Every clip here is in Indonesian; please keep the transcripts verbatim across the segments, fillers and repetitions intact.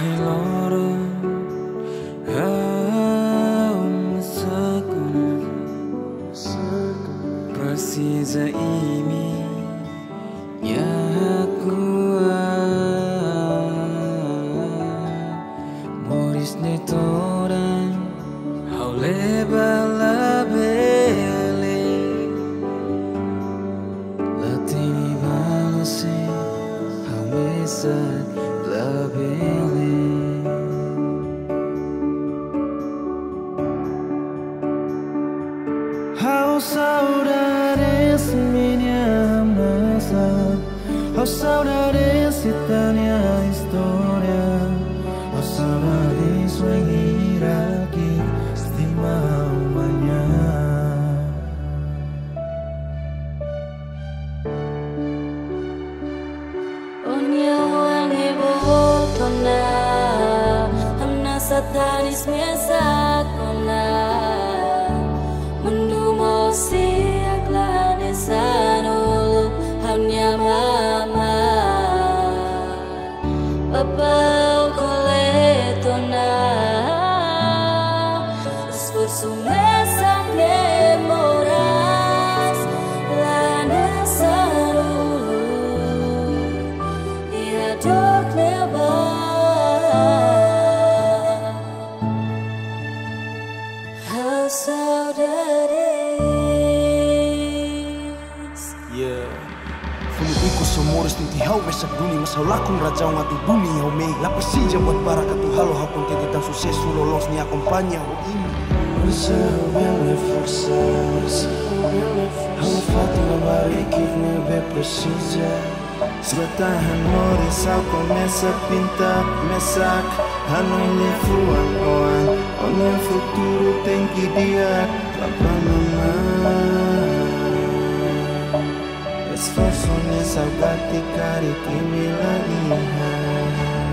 loro hau masakun precisa ini ya Moris netoran hau leba la bele latini balose hau mesa la bele hau saudades minha masa hau saudades tanya historia hau saudades wengiraki istimewanya Onya wangi botona Hamna satanis mesak kona Mendumo siak lane sanul Hamnya mama Papa koletona Esforço mesak memoras Lane sanul Dok lebar Hau saudades Yeah Funiku semoris tinti hau mesak duni mas hau lakun rajau ngati bumi hau mei lapasija buat barakatu halo hakun tititan sucesso lolos ni acompaña ho ini Reserve belle forças Hau fatima barikif nebe precisa Sertahan moris ao começa a pintar mesak Hanoi fluan oan Onde o futuro tem que guiar lá pra mamãe Esforço nessa gati cari que me laguiha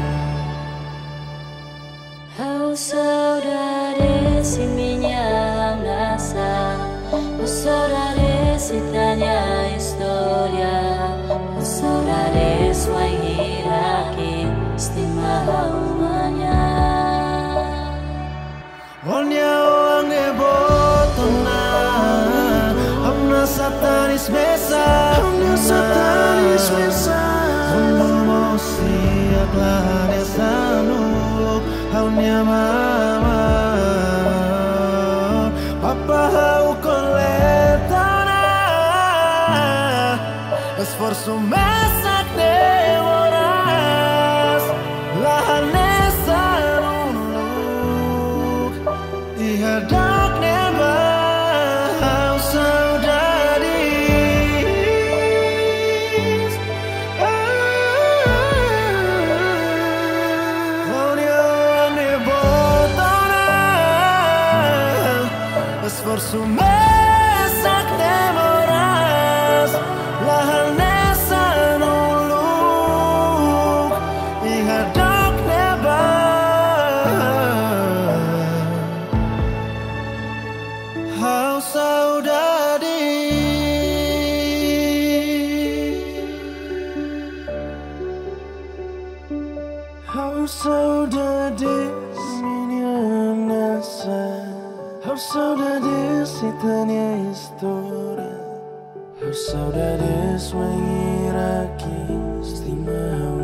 Hau saudades si minha nasa Hau saudades si tanya historia Hau saudades wangiraki istimewanya Onde o ange botona Hamna satanis mesa Hamna satanis mesa Mundo mosi aklare sanuluk Haunya mama Papa hau coletona Esforço mesak demoras Lahan sanuluk Ihadok neba hau saudades Onde ane botona Esforço mesak demoras Lahan sanuluk Ihadok neba Hau saudades Hau saudades minha nasa Hau saudades tanya história Hau saudades wengiraki istimewanya